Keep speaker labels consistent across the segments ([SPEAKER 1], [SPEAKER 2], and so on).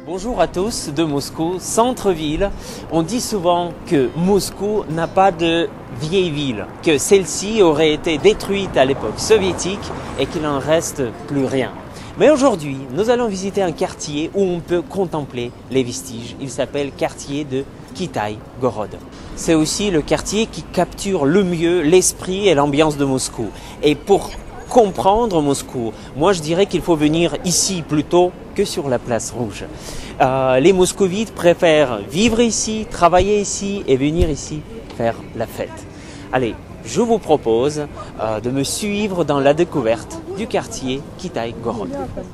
[SPEAKER 1] Bonjour à tous de Moscou, centre-ville. On dit souvent que Moscou n'a pas de vieille ville, que celle-ci aurait été détruite à l'époque soviétique et qu'il n'en reste plus rien. Mais aujourd'hui, nous allons visiter un quartier où on peut contempler les vestiges. Il s'appelle quartier de Kitaï-Gorod. C'est aussi le quartier qui capture le mieux l'esprit et l'ambiance de Moscou. Et pour comprendre Moscou, moi je dirais qu'il faut venir ici plutôt que sur la place rouge. Les moscovites préfèrent vivre ici, travailler ici et venir ici faire la fête. Allez, je vous propose de me suivre dans la découverte du quartier Kitaï-Gorod.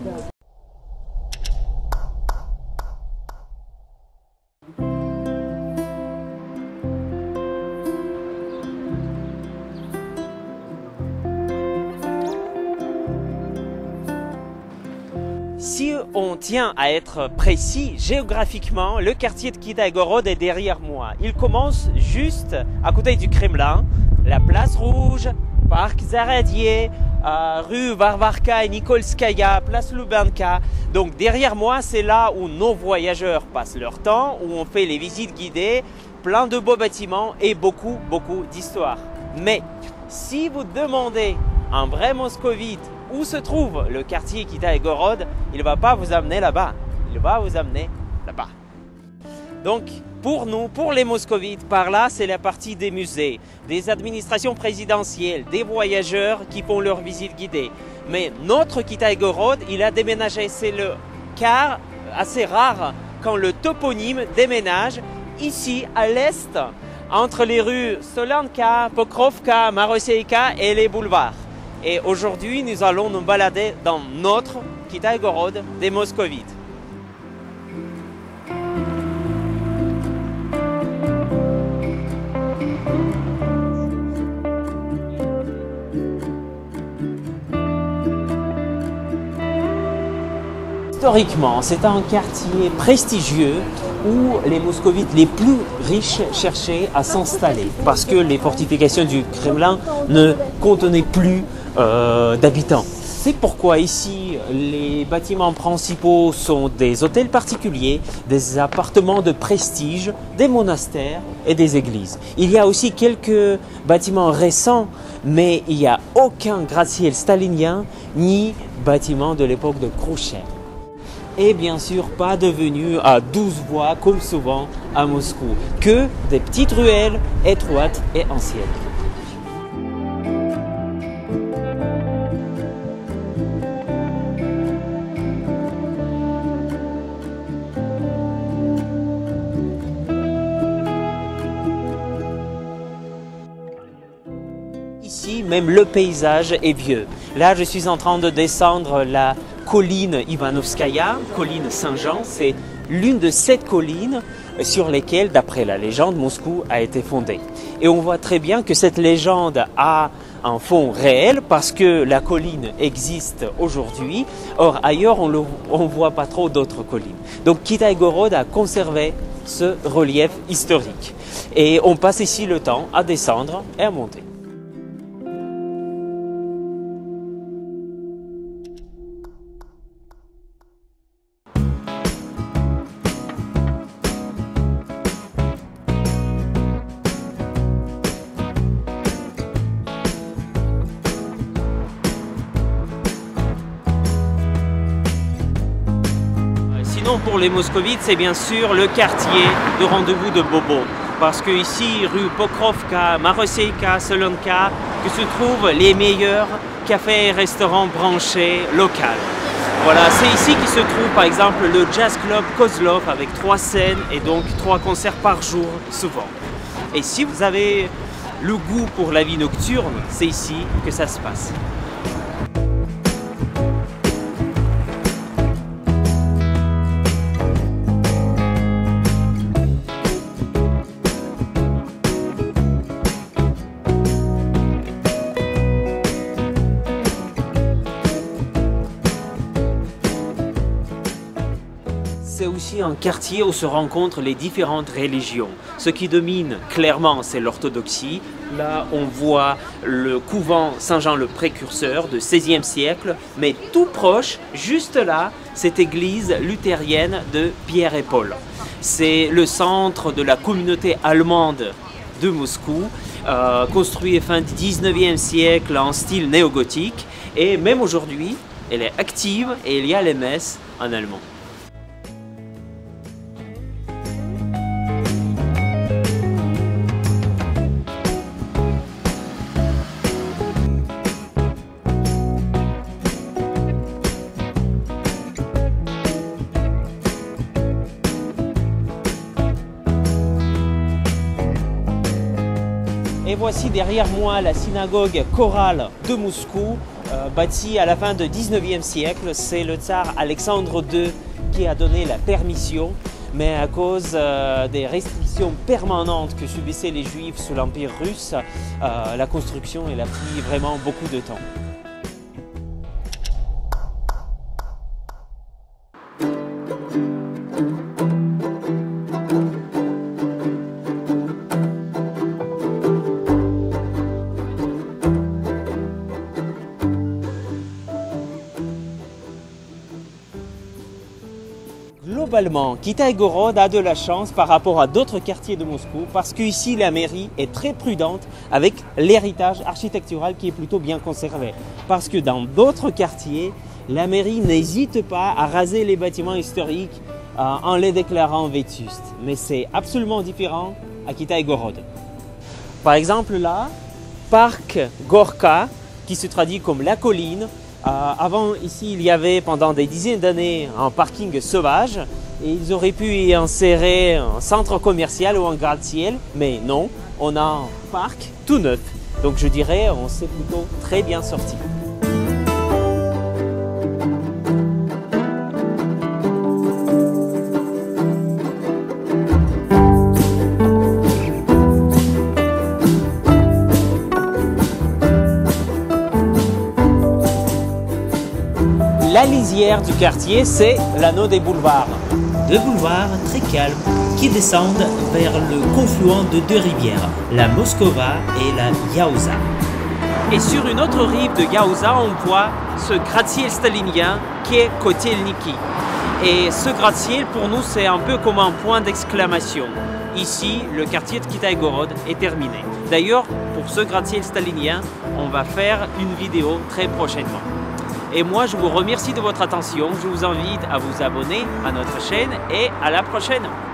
[SPEAKER 1] Si on tient à être précis, géographiquement, le quartier de Kitaï-Gorod est derrière moi. Il commence juste à côté du Kremlin, la place rouge, parc Zaradier, rue Varvarka et Nikolskaya, place Lubyanka. Donc derrière moi, c'est là où nos voyageurs passent leur temps, où on fait les visites guidées, plein de beaux bâtiments et beaucoup d'histoires. Mais si vous demandez à un vrai moscovite où se trouve le quartier Kitaï-Gorod, il ne va pas vous amener là-bas, il va vous amener là-bas. Donc pour nous, pour les moscovites, par là c'est la partie des musées, des administrations présidentielles, des voyageurs qui font leur visite guidée. Mais notre Kitaï-Gorod, il a déménagé, c'est le cas assez rare quand le toponyme déménage ici à l'est, entre les rues Solanka, Pokrovka, Maroseïka et les boulevards. Et aujourd'hui, nous allons nous balader dans notre Kitaï-Gorod des Moscovites. Historiquement, c'est un quartier prestigieux où les moscovites les plus riches cherchaient à s'installer parce que les fortifications du Kremlin ne contenaient plus d'habitants. C'est pourquoi ici, les bâtiments principaux sont des hôtels particuliers, des appartements de prestige, des monastères et des églises. Il y a aussi quelques bâtiments récents, mais il n'y a aucun gratte-ciel stalinien ni bâtiment de l'époque de Khrouchtchev. Et bien sûr, pas de venue à 12 voies comme souvent à Moscou, que des petites ruelles étroites et anciennes. Ici, même le paysage est vieux. Là, je suis en train de descendre la colline Ivanovskaya, colline Saint-Jean. C'est l'une de 7 collines sur lesquelles, d'après la légende, Moscou a été fondée. Et on voit très bien que cette légende a un fond réel parce que la colline existe aujourd'hui. Or, ailleurs, on ne voit pas trop d'autres collines. Donc, Kitaï-Gorod a conservé ce relief historique. Et on passe ici le temps à descendre et à monter. Sinon, pour les moscovites, c'est bien sûr le quartier de rendez-vous de Bobo. Parce que ici, rue Pokrovka, Maroseïka, Solanka, que se trouvent les meilleurs cafés et restaurants branchés locaux. Voilà, c'est ici qu'il se trouve par exemple le Jazz Club Kozlov avec 3 scènes et donc 3 concerts par jour souvent. Et si vous avez le goût pour la vie nocturne, c'est ici que ça se passe. C'est aussi un quartier où se rencontrent les différentes religions. Ce qui domine clairement, c'est l'orthodoxie. Là, on voit le couvent Saint-Jean le Précurseur du XVIe siècle, mais tout proche, juste là, cette église luthérienne de Pierre et Paul. C'est le centre de la communauté allemande de Moscou, construit fin du 19e siècle en style néo-gothique, et même aujourd'hui, elle est active et il y a les messes en allemand. Et voici derrière moi la synagogue chorale de Moscou, bâtie à la fin du 19e siècle. C'est le tsar Alexandre II qui a donné la permission, mais à cause des restrictions permanentes que subissaient les Juifs sous l'Empire russe, la construction elle a pris vraiment beaucoup de temps. Globalement, Kitaï-Gorod a de la chance par rapport à d'autres quartiers de Moscou parce qu'ici la mairie est très prudente avec l'héritage architectural qui est plutôt bien conservé. Parce que dans d'autres quartiers, la mairie n'hésite pas à raser les bâtiments historiques en les déclarant vétustes. Mais c'est absolument différent à Kitaï-Gorod. Par exemple là, Parc Gorka, qui se traduit comme la colline. Avant, ici, il y avait pendant des dizaines d'années un parking sauvage et ils auraient pu y insérer un centre commercial ou un gratte-ciel, mais non, on a un parc tout neuf. Donc je dirais, on s'est plutôt très bien sorti. La lisière du quartier, c'est l'anneau des boulevards. Deux boulevards très calmes qui descendent vers le confluent de deux rivières, la Moskova et la Yaouza. Et sur une autre rive de Yaouza, on voit ce gratte-ciel stalinien qui est Kotelniki. Et ce gratte-ciel, pour nous, c'est un peu comme un point d'exclamation. Ici, le quartier de Kitaï-Gorod est terminé. D'ailleurs, pour ce gratte-ciel stalinien, on va faire une vidéo très prochainement. Et moi, je vous remercie de votre attention. Je vous invite à vous abonner à notre chaîne et à la prochaine.